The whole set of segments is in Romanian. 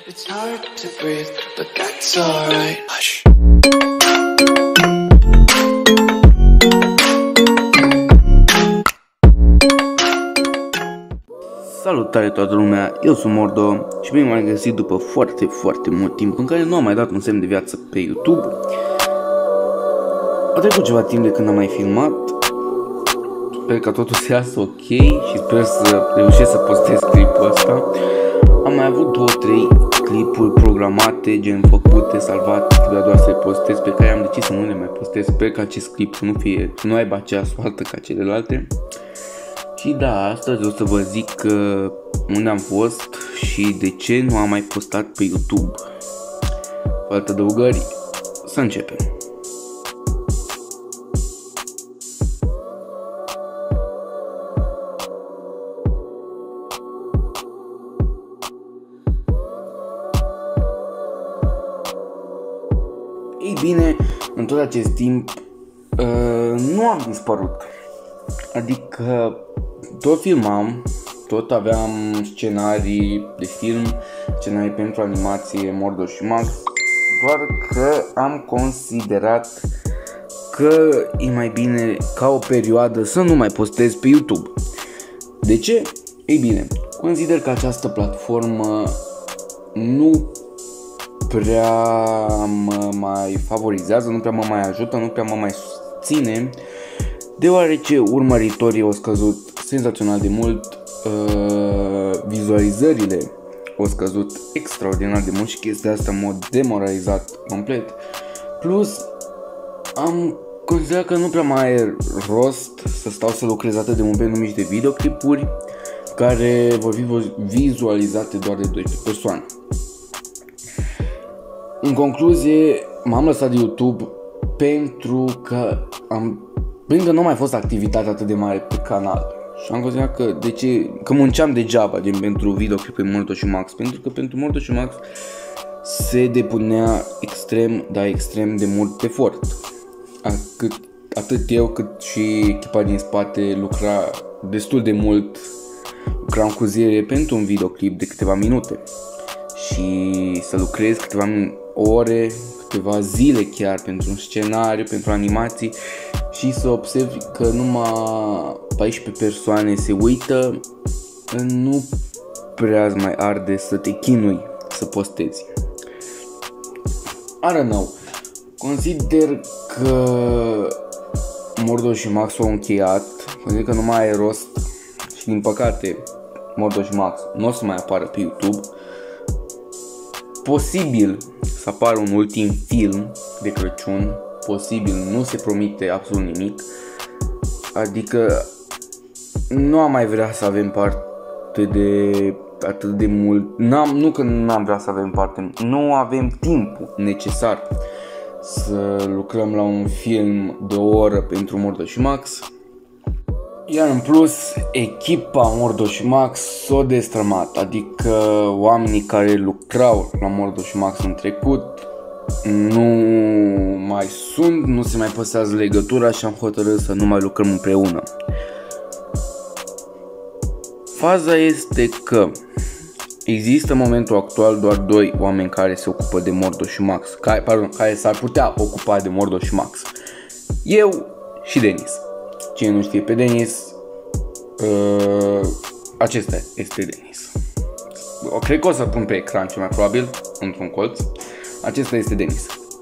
It's hard to breathe, but that's alright. Hush. Salutare toată lumea, eu sunt Mordo și bine m-am găsit după foarte mult timp în care nu am mai dat un semn de viață pe YouTube. A trecut ceva timp de când am mai filmat. Sper că totul să iasă ok și sper să reușesc să postez clipul ăsta. Am mai avut 2-3 clipuri programate, gen făcute, salvate, trebuia doar să le postez, pe care am decis să nu le mai postez. Sper că acest clip să nu aibă aceeași soartă ca celelalte. Și da, astăzi o să vă zic unde am fost și de ce nu am mai postat pe YouTube. Fără adăugări, să începem. Ei bine, în tot acest timp nu am dispărut. Adică tot filmam, tot aveam scenarii de film, scenarii pentru animație, Mordo și Max, doar că am considerat că e mai bine ca o perioadă să nu mai postez pe YouTube. De ce? Ei bine, consider că această platformă nu prea mă mai favorizează, nu prea mă mai ajută, nu prea mă mai susține, deoarece urmăritorii au scăzut senzațional de mult, vizualizările au scăzut extraordinar de mult și chestia asta m-a demoralizat complet. Plus, am considerat că nu prea mai are rost să stau să lucrez atât de mult pentru niște videoclipuri care vor fi vizualizate doar de 12 persoane. În concluzie, m-am lăsat de YouTube pentru că nu a mai fost activitate atât de mare pe canal. Și am considerat că munceam degeaba pentru videoclipul Mordo și Max, pentru că pentru Mordo și Max se depunea extrem de mult efort. Atât eu cât și echipa din spate lucra destul de mult, lucram cu zile pentru un videoclip de câteva minute. Și să lucrez câteva ore, câteva zile chiar pentru un scenariu, pentru animații și să observi că numai 14 persoane se uită, nu prea mai arde să te chinui să postezi. I don't know. Consider că Mordo și Max au încheiat, consider că nu mai e rost și din păcate Mordo și Max nu o să mai apară pe YouTube. Posibil să apară un ultim film de Crăciun, posibil, nu se promite absolut nimic. Adică nu am mai vrea să avem parte de atât de mult, nu că nu am vrea să avem parte, nu avem timpul necesar să lucrăm la un film de o oră pentru Mordo și Max. Iar în plus, echipa Mordo și Max s-a destrămat, adică oamenii care lucrau la Mordo și Max în trecut nu mai sunt, nu se mai păstrează legătura și am hotărât să nu mai lucrăm împreună. Faza este că există în momentul actual doar 2 oameni care se ocupă de Mordo și Max, care s-ar putea ocupa de Mordo și Max. Eu și Denis. Cine nu știe pe Denis, acesta este Denis. Cred că o să-l pun pe ecran cel mai probabil, într-un colț. Acesta este Denis.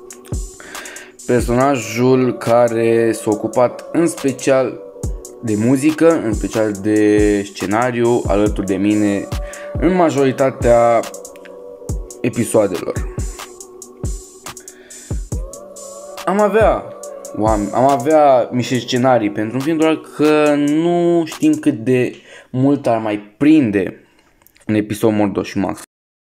Personajul care s-a ocupat în special de muzică, în special de scenariu, alături de mine în majoritatea episoadelor. Am avea niște scenarii pentru un film, doar că nu știm cât de mult ar mai prinde un episod Mordo și Max.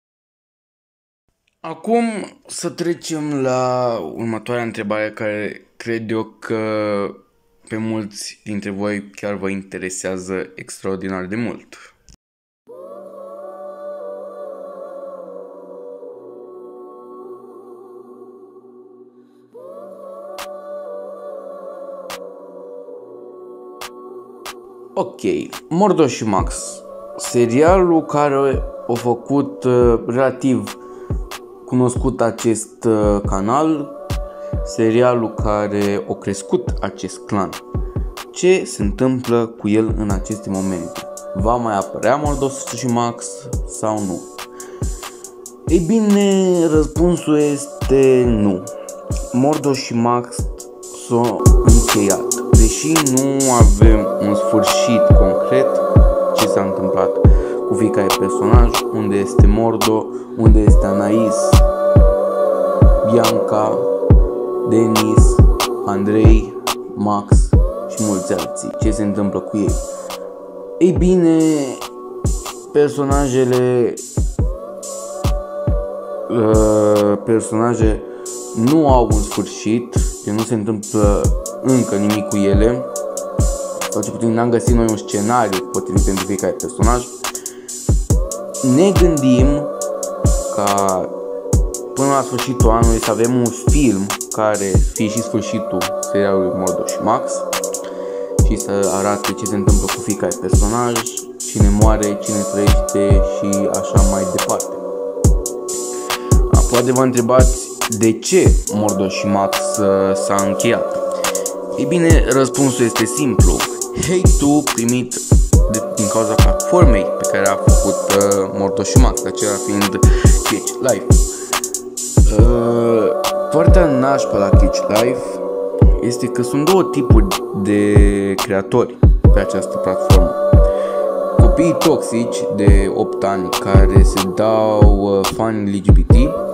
Acum să trecem la următoarea întrebare care cred eu că pe mulți dintre voi chiar vă interesează extraordinar de mult. Ok, Mordo și Max, serialul care a făcut relativ cunoscut acest canal, serialul care a crescut acest clan. Ce se întâmplă cu el în aceste momente? Va mai apărea Mordos și Max sau nu? Ei bine, răspunsul este nu. Mordos și Max s-au încheiat. Deși nu avem un sfârșit concret ce s-a întâmplat cu fiecare personaj, unde este Mordo, unde este Anais, Bianca, Denis, Andrei, Max și mulți alții. Ce se întâmplă cu ei? Ei bine, personaje nu au un sfârșit, că nu se întâmplă încă nimic cu ele, sau ce puțin n-am găsit noi un scenariu potrivit pentru fiecare personaj. Ne gândim ca până la sfârșitul anului să avem un film care fie și sfârșitul serialului Mordos și Max și să arate ce se întâmplă cu fiecare personaj, cine moare, cine trăiește și așa mai departe. Poate vă întrebați de ce Mordos și Max s-a încheiat. Ei bine, răspunsul este simplu. Hate-ul primit din cauza platformei pe care a făcut Mordos și Max, acela fiind Catch Life. Partea nașpa la Catch Life este că sunt două tipuri de creatori pe această platformă. Copiii toxici de 8 ani care se dau fani LGBT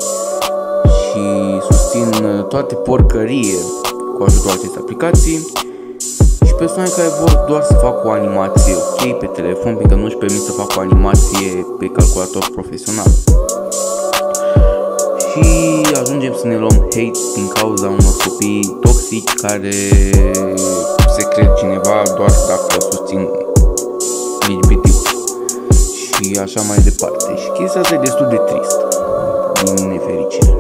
și susțin toate porcărie cu ajutorul acestei aplicații, și persoane care vor doar să facă o animație ok pe telefon, pentru că nu își permit să facă o animație pe calculator profesional. Și ajungem să ne luăm hate din cauza unor copii toxici care se cred cineva doar dacă susțin LGBT și așa mai departe. Și chestia asta e destul de trist, din nefericire.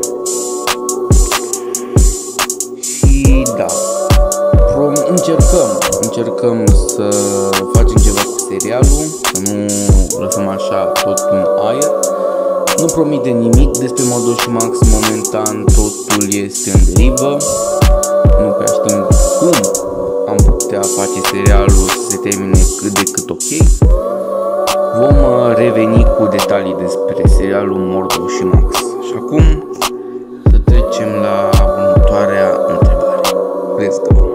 Și da, încercăm să facem ceva cu serialul, să nu lăsăm așa tot în aer. Nu promite nimic despre Mordos și Max momentan, totul este în derivă. Nu prea știm cum am putea face serialul să se termine cât de cât ok. Vom reveni cu detalii despre serialul Mordos și Max. Și acum să trecem la următoarea întrebare. Let's go!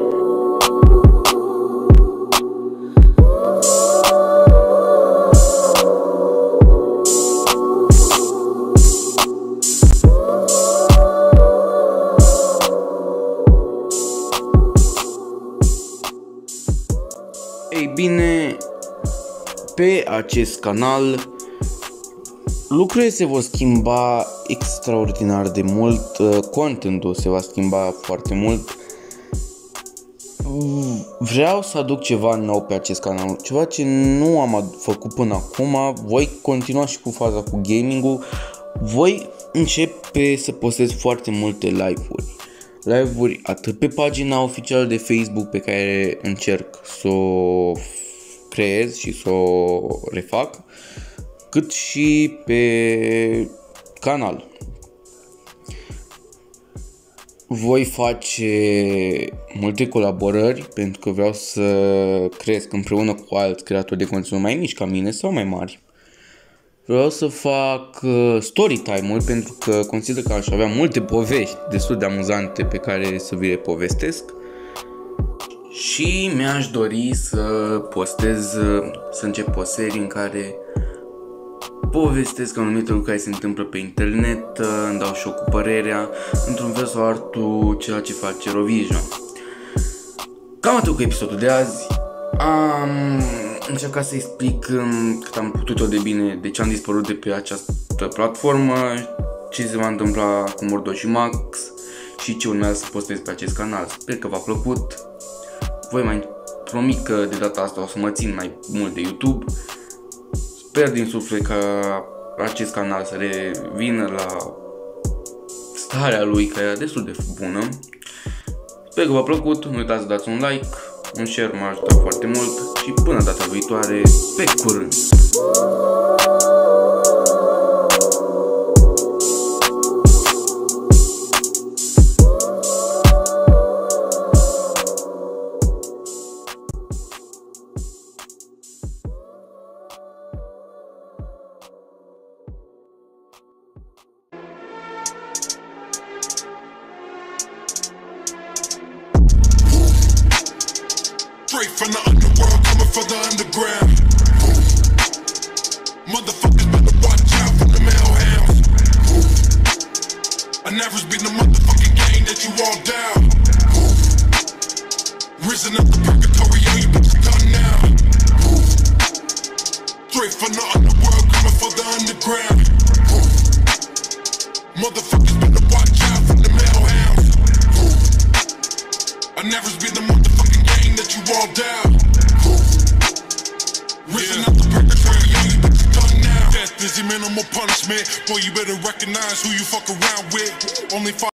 Ei bine, pe acest canal lucrurile se vor schimba extraordinar de mult, contentul se va schimba foarte mult. Vreau să aduc ceva nou pe acest canal, ceva ce nu am făcut până acum. Voi continua și cu faza cu gaming-ul. Voi începe să postez foarte multe live-uri atât pe pagina oficială de Facebook pe care încerc să o creez și să o refac, cât și pe canal. Voi face multe colaborări pentru că vreau să cresc împreună cu alți creatori de conținut mai mici ca mine sau mai mari. Vreau să fac story time-uri pentru că consider că aș avea multe povești destul de amuzante pe care să vi le povestesc. Și mi-aș dori să încep o serie în care povestesc anumite lucruri care se întâmplă pe internet, îmi dau și eu cu părerea, într-un fel sau altul, ceea ce face Eurovision. Cam atât cu episodul de azi. Am încercat să explic cât am putut-o de bine de ce am dispărut de pe această platformă, ce se va întâmpla cu Mordos și Max și ce urmează să postez pe acest canal. Sper că v-a plăcut. Voi mai promit că de data asta o să mă țin mai mult de YouTube. Sper din suflet ca acest canal să revină la starea lui, care era destul de bună. Sper că v-a plăcut, nu uitați să dați un like, un share m-a ajutat foarte mult și până data viitoare, pe curând! Straight from the underworld, coming for the underground. Motherfuckers better watch out for the hellhounds. I never been the motherfucking game that you all down. Risen up the purgatory, all you bitches done now. Straight from the underworld, coming for the underground. Motherfuckers better watch out for the hellhounds. I never been the motherfucking game that you all down. Risen up the purgatory, all you bitches done now. Death is your minimal punishment. Boy, you better recognize who you fuck around with. Only